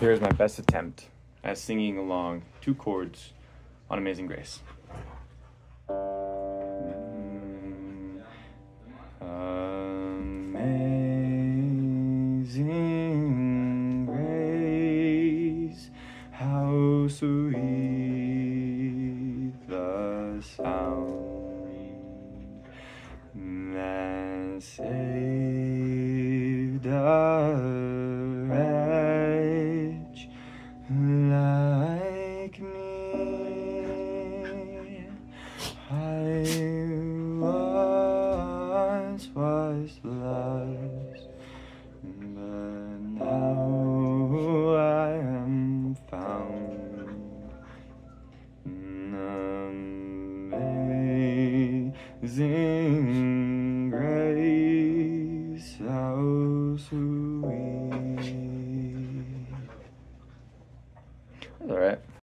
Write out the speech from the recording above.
Here's my best attempt at singing along 2 chords on Amazing Grace. Amazing grace, how sweet the sound that saved a wretch like me. I once was lost, but now I am found. Amazing grace, how sweet. That's all right.